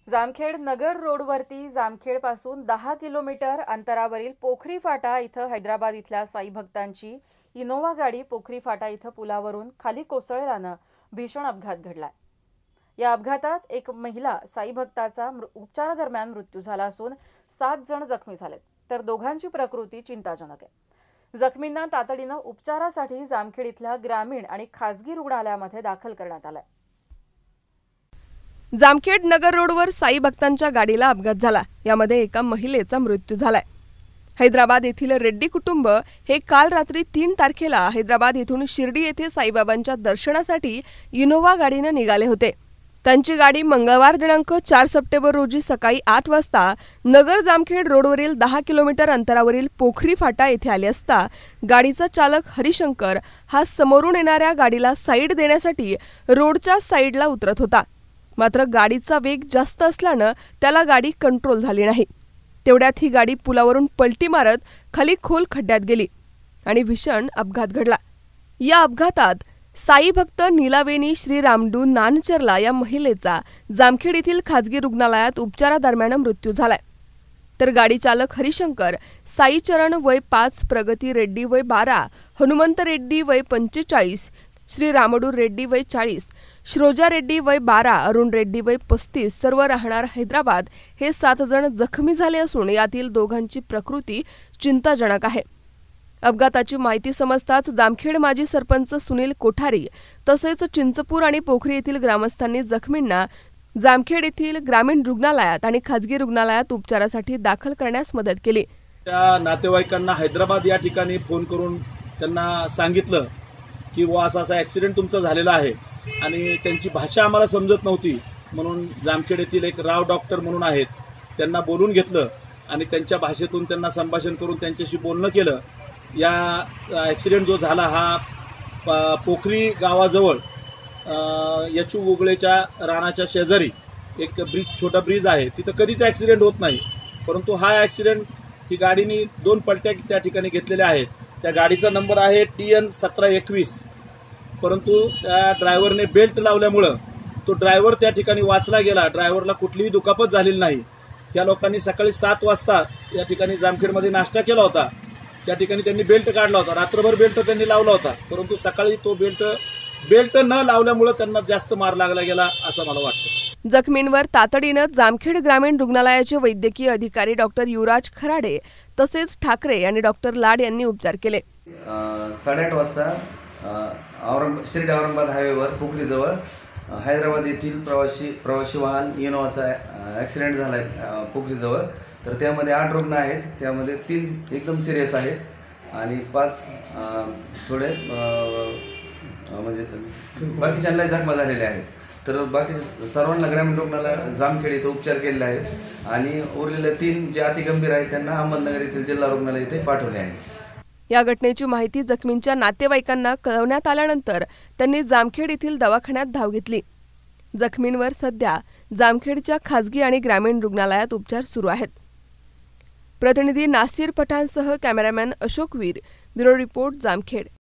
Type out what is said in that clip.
जामखेड नगर रोडवरती जामखेड पासून 10 किलोमीटर अंतरावरील पोखरी फाटा इथं हैदराबाद इथल्या साई भक्तांची इनोवा गाडी पोखरी फाटा इथं पुलावरून खाली कोसळल्यानं भीषण अपघात घडलाय। या अपघातात एक महिला साई भक्ताचा उपचारादरम्यान मृत्यू झाला असून 7 जण जखमी झालेत, तर दोघांची प्रकृती चिंताजनक आहे। जखमींना तातडीनं उपचारासाठी जामखेड इथल्या ग्रामीण आणि खासगी रुग्णालयामध्ये दाखल करण्यात आलंय। जामखेड नगर रोडवर साई भक्तांच्या गाडीला अपघात झाला। यामध्ये एका महिलेचा मृत्यू झालाय। हैदराबाद येथील रेड्डी कुटुंब हे काल रात्री 3 तारखेला हैदराबाद येथून शिर्डी येथे साईबाबांच्या दर्शनासाठी इनोवा गाडीने निघाले होते। त्यांची गाडी मंगळवार दिनांक 4 सप्टेंबर रोजी सकाळी 8 वाजता नगर जामखेड रोडवरील 10 किलोमीटर अंतरावरील पोखरी फाटा येथे आली असता गाडीचा चालक हरिशंकर हा समोरून येणाऱ्या गाडीला साईड देण्यासाठी रोडच्या साईडला उतरत होता। मात्र गाडीचा वेग जास्त असल्याने त्याला गाडी कंट्रोल झाली नाही। तेवढ्यात ही गाडी पुलावरून पलटी मारत खाली खोल खड्ड्यात गेली आणि भीषण अपघात घडला। या अपघातात साई भक्त नीलावेणी श्री रामडू नानचरला या महिलेचा जामखेड येथील खासगी रुग्णालयात उपचारादरम्यान मृत्यू झालाय। तर गाडी चालक हरिशंकर साई चरण वय 5, प्रगती रेड्डी वय 12, हनुमंत रेड्डी वय 45, श्री रामडू रेड्डी वय 40, श्रोजा रेड्डी वय 12, अरुण रेड्डी वय 35 सर्व राहणार हैदराबाद हे 7 जण जखमी झाले असून यातील दोघांची प्रकृती चिंताजनक आहे। अपघाताची माहिती समजताच जामखेड माजी सरपंच सुनील कोठारी तसेच चिंचपूर आणि पोखरी येथील ग्रामस्थांनी जखमींना जामखेड येथील ग्रामीण रुग्णालयात आणि खासगी रुग्णालयात उपचारासाठी दाखल करण्यास मदत केली। त्या नातेवाईकांना हैदराबाद या ठिकाणी फोन करून त्यांना सांगितलं की असा ॲक्सिडेंट तुमचा झालेला आहे आणि त्यांची भाषा आम्हाला समजत नव्हती, म्हणून जामखेड येथील एक राव डॉक्टर म्हणून आहेत त्यांना बोलून घेतलं आणि त्यांच्या भाषेतून त्यांना संभाषण करून त्यांच्याशी बोलणं केलं। या ॲक्सिडेंट जो झाला हा पोखरी गावाजवळ यचू उगळेच्या रानाच्या शेजारी एक छोटा ब्रिज आहे, तिथं कधीच ॲक्सिडेंट होत नाही, परंतु हा ॲक्सिडेंट ही गाडीने 2 पलट्या त्या ठिकाणी घेतलेल्या आहेत। त्या गाडीचा नंबर आहे TN 1721, परंतु त्या ड्रायव्हरने बेल्ट लावल्यामुळं तो ड्रायव्हर त्या ठिकाणी वाचला गेला। ड्रायव्हरला कुठलीही दुखापत झालेली नाही। त्या लोकांनी सकाळी 7 वाजता या ठिकाणी जामखेडमध्ये नाश्ता केला होता, त्या ठिकाणी त्यांनी बेल्ट काढला होता, रात्रभर बेल्ट त्यांनी लावला होता, परंतु सकाळी तो बेल्ट न लावल्यामुळे त्यांना जास्त मार लागला गेला असं मला वाटतं। जखमींवर तातडीनं जामखेड ग्रामीण रुग्णालयाचे वैद्यकीय अधिकारी डॉक्टर युवराज खराडे तसेच ठाकरे आणि डॉक्टर लाड यांनी उपचार केले। 8:30 वाजता शिर्डी औरंगाबाद हायवेवर पोखरीजवळ हैदराबाद येथील प्रवासी वाहन इनोवाचा ॲक्सिडेंट झालाय पोखरीजवळ। तर त्यामध्ये 8 रुग्ण आहेत, त्यामध्ये 3 एकदम सिरियस आहेत आणि 5 थोडे म्हणजे बाकीच्यांना जखमा झालेले आहेत। तर बाकीच्या सर्वांना ग्रामीण रुग्णालय जामखेड येथे उपचार केलेले आहेत आणि उरलेले 3 जे अतिगंभीर आहेत त्यांना अहमदनगर येथील जिल्हा रुग्णालय येथे पाठवले आहे। या घटनेची माहिती जखमींच्या नातेवाईकांना कळवण्यात आल्यानंतर त्यांनी जामखेड येथील दवाखान्यात धाव घेतली। जखमींवर सध्या जामखेडच्या खासगी आणि ग्रामीण रुग्णालयात उपचार सुरू आहेत। प्रतिनिधी नासिर पठाणसह cameraman Ashok Veer, bureau report, Jamkhed.